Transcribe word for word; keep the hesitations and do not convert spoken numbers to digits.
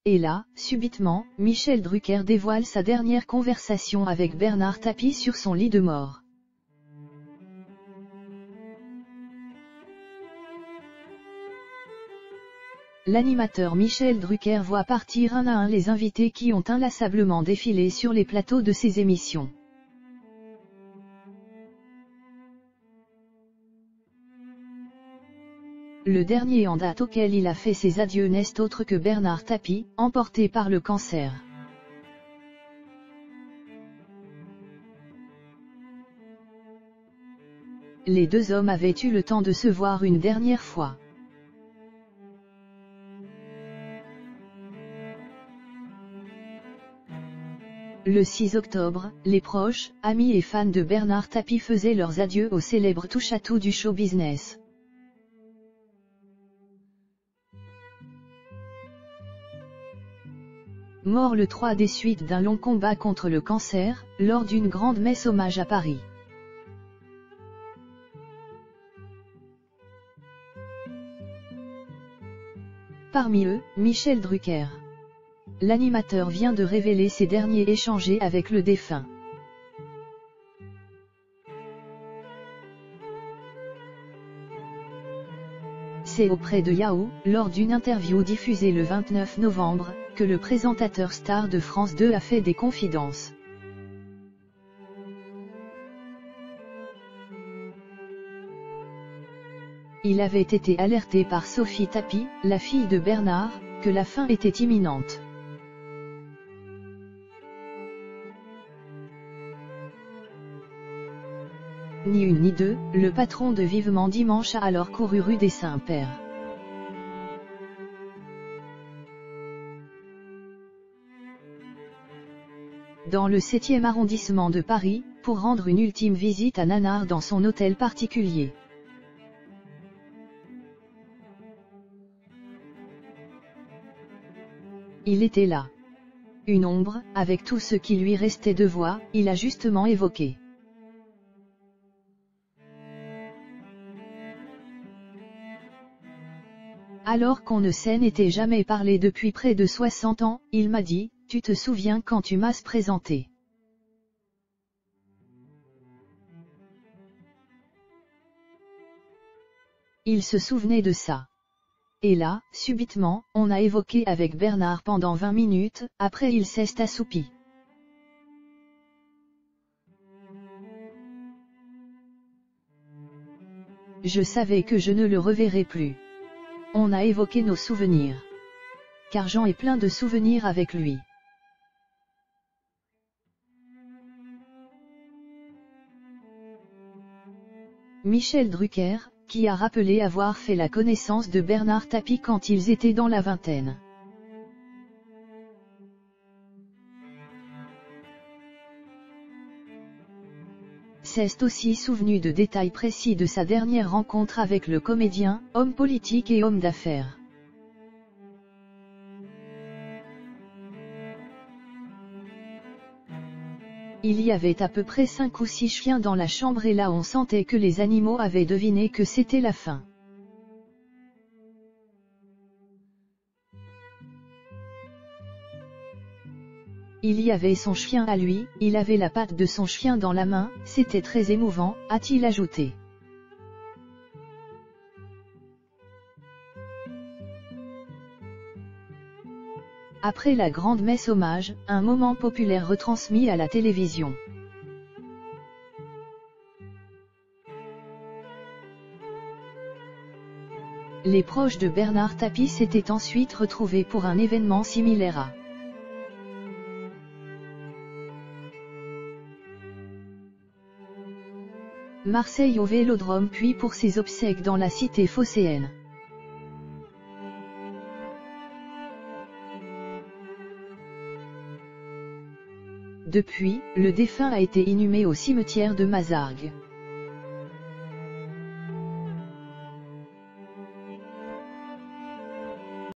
Et là, subitement, Michel Drucker dévoile sa dernière conversation avec Bernard Tapie sur son lit de mort. L'animateur Michel Drucker voit partir un à un les invités qui ont inlassablement défilé sur les plateaux de ses émissions. Le dernier en date auquel il a fait ses adieux n'est autre que Bernard Tapie, emporté par le cancer. Les deux hommes avaient eu le temps de se voir une dernière fois. Le six octobre, les proches, amis et fans de Bernard Tapie faisaient leurs adieux au célèbre touche-à-tout du show business. Mort le trois des suites d'un long combat contre le cancer, lors d'une grande messe hommage à Paris. Parmi eux, Michel Drucker. L'animateur vient de révéler ses derniers échangés avec le défunt. C'est auprès de Yahoo, lors d'une interview diffusée le vingt-neuf novembre, que le présentateur star de France deux a fait des confidences. Il avait été alerté par Sophie Tapie, la fille de Bernard, que la fin était imminente. Ni une ni deux, le patron de Vivement Dimanche a alors couru rue des Saints-Pères. Dans le septième arrondissement de Paris, pour rendre une ultime visite à Nanard dans son hôtel particulier. Il était là. Une ombre, avec tout ce qui lui restait de voix, il a justement évoqué. Alors qu'on ne s'en était jamais parlé depuis près de soixante ans, il m'a dit, « Tu te souviens quand tu m'as présenté ?» Il se souvenait de ça. Et là, subitement, on a évoqué avec Bernard pendant vingt minutes, après il s'est assoupi. Je savais que je ne le reverrais plus. On a évoqué nos souvenirs. Car Jean est plein de souvenirs avec lui. Michel Drucker, qui a rappelé avoir fait la connaissance de Bernard Tapie quand ils étaient dans la vingtaine. S'est aussi souvenu de détails précis de sa dernière rencontre avec le comédien, homme politique et homme d'affaires. Il y avait à peu près cinq ou six chiens dans la chambre et là on sentait que les animaux avaient deviné que c'était la fin. Il y avait son chien à lui, il avait la patte de son chien dans la main, c'était très émouvant, a-t-il ajouté. Après la grande messe hommage, un moment populaire retransmis à la télévision. Les proches de Bernard Tapie s'étaient ensuite retrouvés pour un événement similaire à Marseille au Vélodrome puis pour ses obsèques dans la cité phocéenne. Depuis, le défunt a été inhumé au cimetière de Mazargues.